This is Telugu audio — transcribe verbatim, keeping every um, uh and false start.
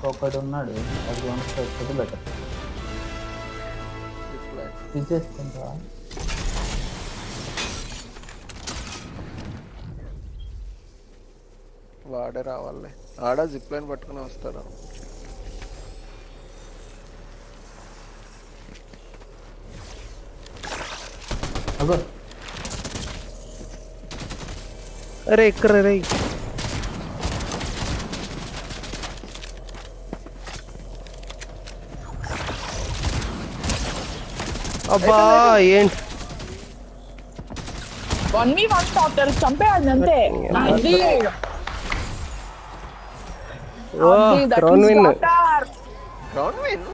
ఇంకొకడు ఉన్నాడు అది కొనుక్కోకపోతే బెటర్ తీసేసుకుంటా వాడే రావాలి ఆడ జిప్ లైన్ పట్టుకుని వస్తాడు అగో అరే ఎక్కడ రే అబ్బా ఏంటి వన్ మీ వన్ డాక్టర్ చంపేయాలి అంతే అది ఓ crown win doctor crown win